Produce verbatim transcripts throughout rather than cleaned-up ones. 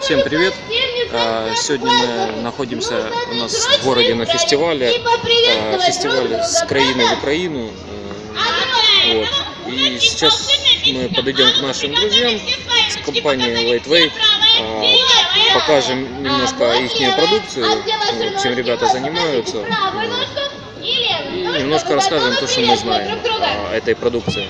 Всем привет! Сегодня мы находимся у нас в городе на фестивале. Фестиваль с краины в Украину. Вот. И сейчас мы подойдем к нашим друзьям с компанией Lightway. Покажем немножко их продукцию, чем ребята занимаются. И немножко расскажем то, что мы знаем о этой продукции.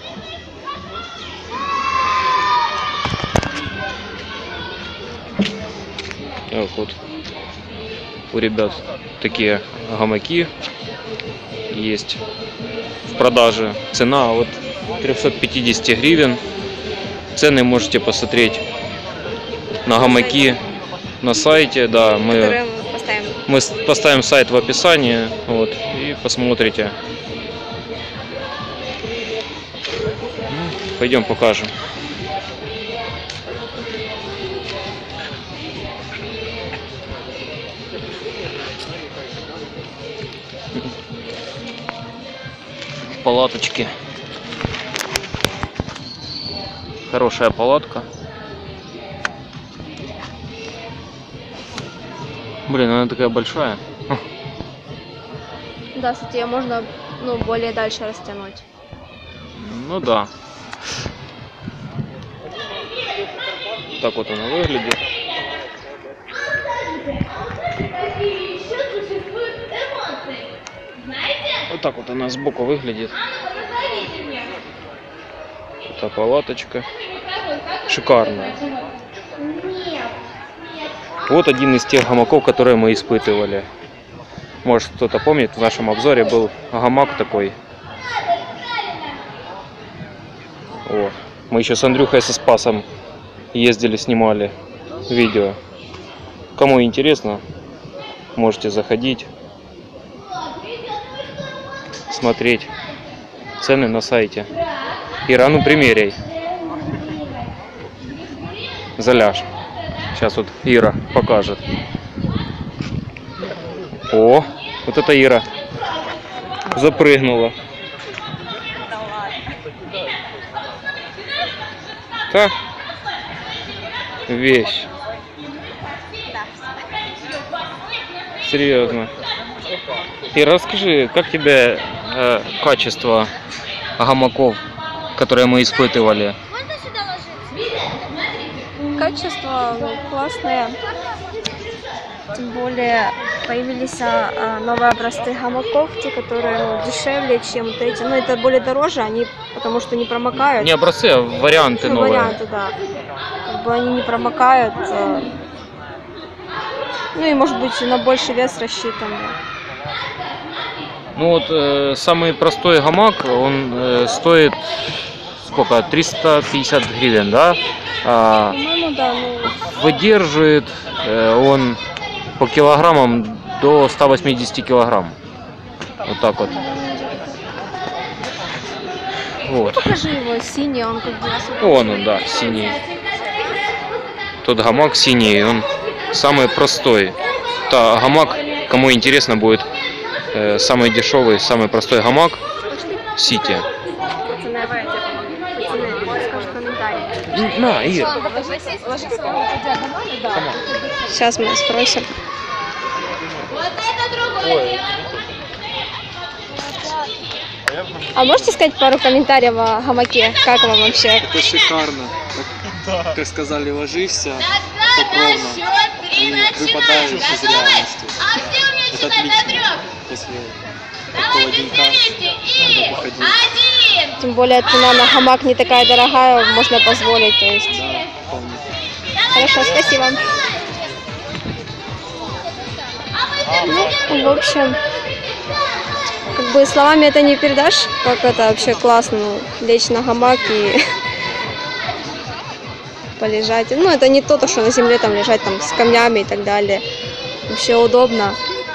Вот у ребят такие гамаки есть в продаже. Цена от трёхсот пятидесяти гривен. Цены можете посмотреть на гамаки на сайте. Да, мы поставим. мы поставим сайт в описании. Вот, и посмотрите. Пойдем покажем. Палаточки. Хорошая палатка. Блин, она такая большая. Да, кстати, ее можно, ну, более дальше растянуть. Ну да. Так вот она выглядит. Вот так вот она сбоку выглядит. Это палаточка. Шикарная. Вот один из тех гамаков, которые мы испытывали. Может, кто-то помнит, в нашем обзоре был гамак такой. О, мы еще с Андрюхой, со Спасом ездили, снимали видео. Кому интересно, можете заходить, смотреть. Цены на сайте. Ира, ну примеряй. Заляж. Сейчас вот Ира покажет. О, вот это Ира запрыгнула. Так, вещь. Серьезно. Ира, расскажи, как тебе э, качество гамаков, которые мы испытывали? Качество, ну, классное. Тем более появились а, новые образцы гамаков, те, которые, ну, дешевле, чем вот эти. Но это более дороже, они потому что не промокают. Не образцы, а варианты, ну, новые. Варианты, да. Как бы они не промокают. А... Ну и, может быть, на больший вес рассчитаны. Ну вот э, самый простой гамак, он э, стоит сколько? триста пятьдесят гривен, да? А, По-моему, да. Ну... Выдерживает э, он по килограммам до ста восьмидесяти килограмм. Вот так вот. Вот. Покажи его, синий, он как бы... Вон он, да, синий. Тот гамак синий, он самый простой. Та гамак, кому интересно будет, э, самый дешевый, самый простой гамак Сити. На, Ир. Сейчас мы спросим. А можете сказать пару комментариев о гамаке? Как вам вообще? Это шикарно. Как, как сказали, ложишься ровно и выпадаешь из реальности. Это отлично. Если такого денька надо походить. Тем более цена на гамак не такая дорогая, можно позволить. То есть. Да, вполне. Хорошо, спасибо. Ну, в общем, как бы словами это не передашь, как это вообще классно, ну, лечь на гамак и полежать. Ну, это не то, что на земле там лежать там с камнями и так далее. Вообще удобно.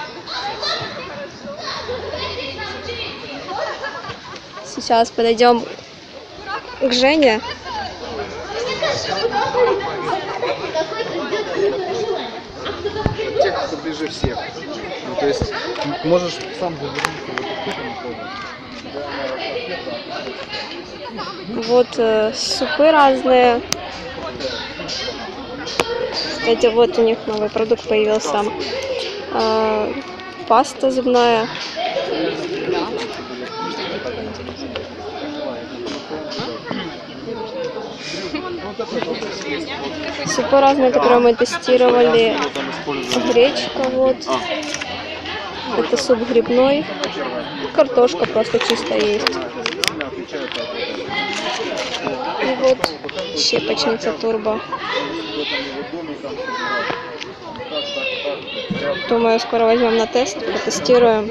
Сейчас подойдем к Жене. Тех, кто ближе всех. Ну, то есть можешь сам Вот э, супы разные. Кстати, вот у них новый продукт появился. Э, паста зубная. Супы разные, которые мы тестировали. Гречка вот. Это суп грибной. Картошка просто чисто есть. И вот щепочница турбо. Думаю, скоро возьмем на тест, протестируем.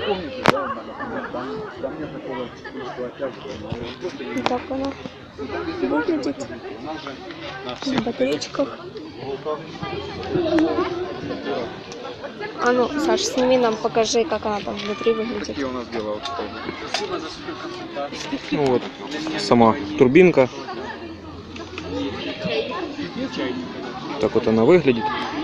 И так она выглядит. На батарейках. А ну, Саш, сними нам, покажи, как она там внутри выглядит. Какие у нас дела? Ну вот, сама турбинка. Так вот она выглядит.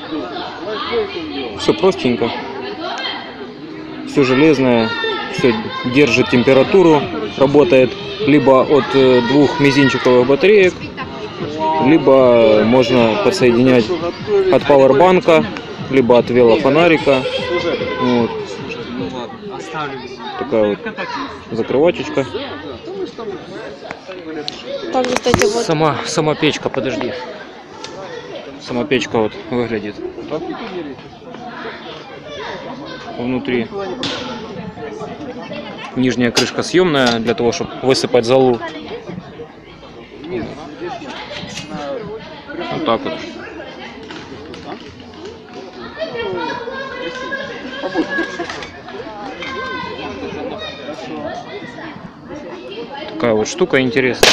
Все простенько. Все железное. Все держит температуру. Работает либо от двух мизинчиковых батареек, либо можно подсоединять от пауэрбанка, либо от велофонарика. Вот. Такая вот закрывачечка. Также, кстати, вот Сама, сама печка, подожди. Сама печка вот выглядит. Внутри нижняя крышка съемная для того, чтобы высыпать золу. Вот так вот. Такая вот штука интересная.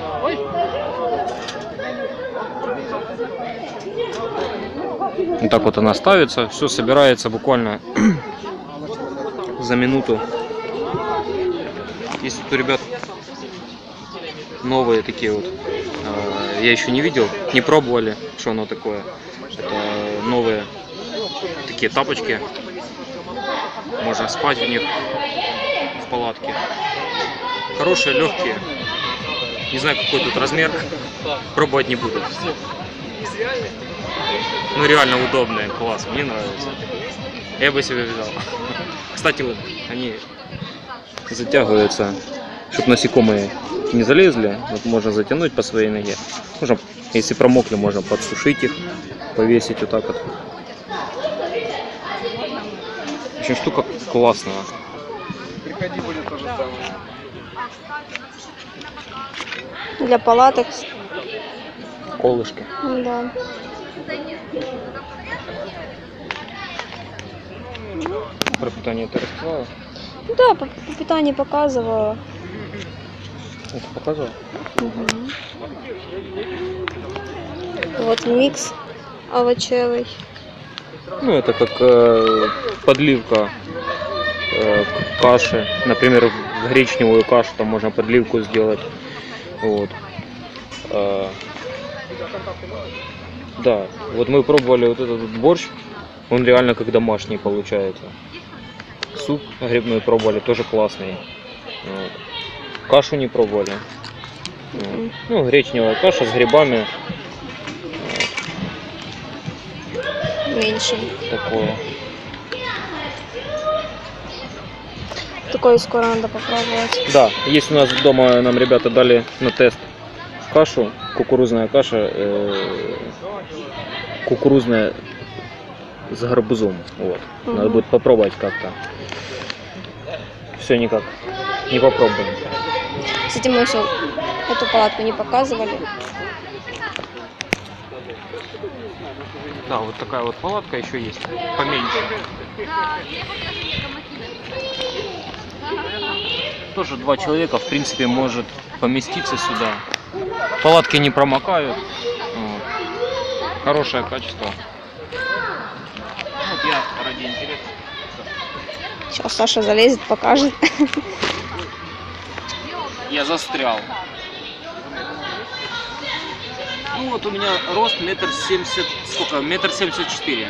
Вот так вот она ставится, все собирается буквально за минуту. Есть тут у ребят новые такие вот, я еще не видел, не пробовали, что оно такое. Это новые такие тапочки, можно спать в них в палатке. Хорошие, легкие, не знаю какой тут размер, пробовать не буду. Ну реально удобные, класс, мне нравится. Я бы себе взял. Кстати, вот они затягиваются, чтобы насекомые не залезли. Вот можно затянуть по своей ноге. Можно, если промокли, можно подсушить их, повесить вот так вот. В общем, штука классная. Приходи, будет то же самое. для палаток. Колышки. Да. Про питание ты рассказала? Да, по, по питанию показывала. Это показывал? Угу. Вот микс овощевый. Ну, это как э, подливка э, к каше. Например, в гречневую кашу там можно подливку сделать. Вот. Э, да, вот мы пробовали вот этот борщ. Он реально как домашний получается. Суп грибной пробовали, тоже классный. Вот. Кашу не пробовали. Вот. Ну, гречневая каша с грибами. Меньше. Такое. Такое скоро надо попробовать. Да, есть у нас дома, нам ребята дали на тест кашу, кукурузная каша, э, кукурузная с гарбузом. Вот. Угу. Надо будет попробовать как-то. Все никак не попробуем. Кстати, мы еще эту палатку не показывали. Да, вот такая вот палатка еще есть, поменьше. Тоже два человека, в принципе, может поместиться сюда. Палатки не промокают. Вот. Хорошее качество. Вот я ради интереса. Сейчас Саша залезет, покажет. Я застрял. Ну вот у меня рост метр семьдесят, сколько? Метр семьдесят четыре.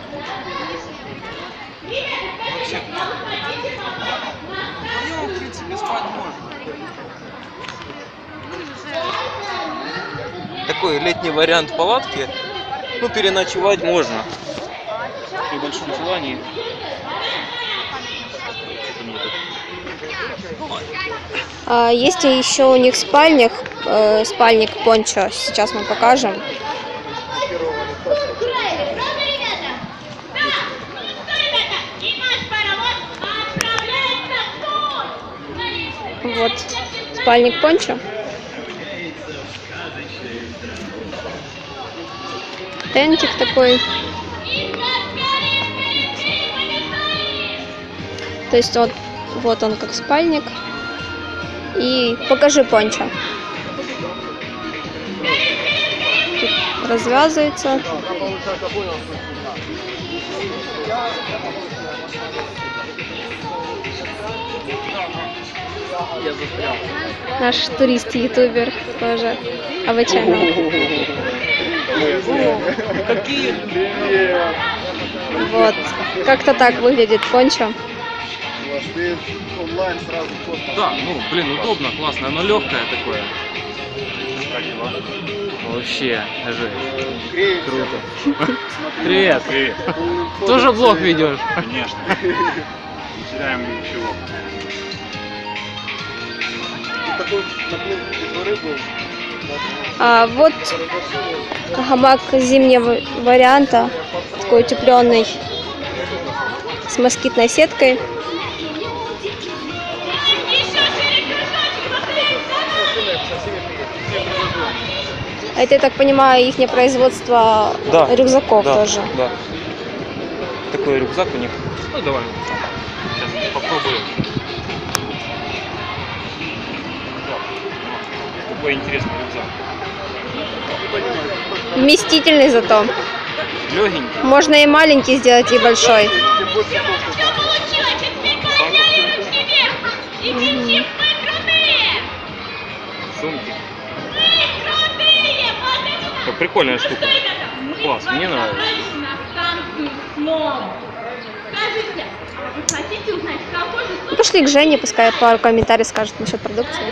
Вообще. Вдвоем, в принципе, спать можно. Такой летний вариант палатки. Ну, переночевать можно. При большом желании. А, есть еще у них спальник, э, спальник пончо. Сейчас мы покажем. Вот спальник пончо. Тентик такой. То есть вот, вот он как спальник. И покажи пончо. Тут развязывается. Наш турист-ютубер тоже. Авачанов. Какие? Вот. Как-то так выглядит пончо. Онлайн сразу просто. Да, ну, блин, удобно, классно. Оно легкое такое. Вообще, жесть. Круто. Привет. Привет. Тоже блог ведешь? Конечно. Начинаем ничего. Такой наплыв дворы был. А вот гамак зимнего варианта, такой утепленный, с москитной сеткой. Это, я так понимаю, их производство Да, рюкзаков да, тоже. Да. Такой рюкзак у них. Ну давай. Сейчас попробую. Какой интересный рюкзак. Вместительный зато. Легенький. Можно и маленький сделать, и большой. Мгм. Сумки. Ну, прикольная штука. Класс, мне нравится. Ну, пошли к Жене, пускай пару комментариев скажет насчет продукции.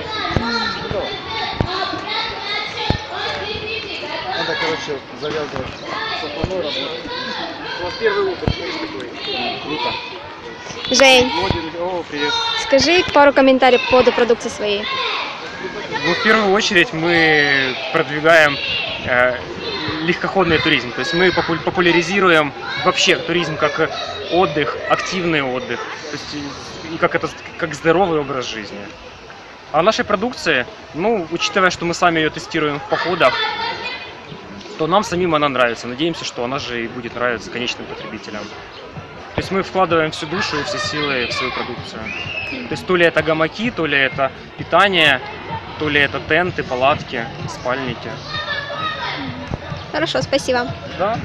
Надо, короче, завязывать сафаной работать. У вас первый опыт есть такой? Круто. Жень, О, привет. скажи пару комментариев по поводу продукции своей. Ну, в первую очередь мы продвигаем э, легкоходный туризм. То есть мы попу- популяризируем вообще туризм как отдых, активный отдых. То есть и- и как, это, как здоровый образ жизни. А нашей продукции, ну, учитывая, что мы сами ее тестируем в походах, то нам самим она нравится. Надеемся, что она же и будет нравиться конечным потребителям. То есть мы вкладываем всю душу и все силы в свою продукцию. То есть то ли это гамаки, то ли это питание, то ли это тенты, палатки, спальники. Хорошо, спасибо. Да.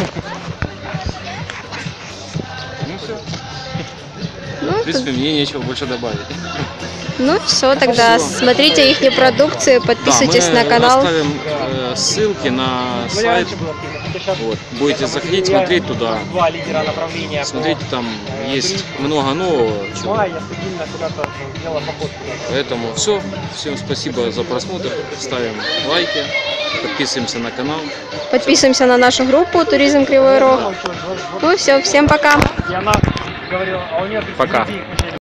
Ну все. Ну, В принципе, мне нечего больше добавить. ну все, тогда Всё. смотрите их продукцию, подписывайтесь Да, мы на канал. оставим э, ссылки на сайт. Вот. Будете заходить, смотреть туда. Два лидера направления. Смотрите, там есть много нового. чего. Я стабильно куда-то делал поход. Поэтому все. Всем спасибо за просмотр. Ставим лайки, подписываемся на канал. Подписываемся на нашу группу Туризм Кривой Рог. Ну все, всем пока. И она говорила, а у нее Пока.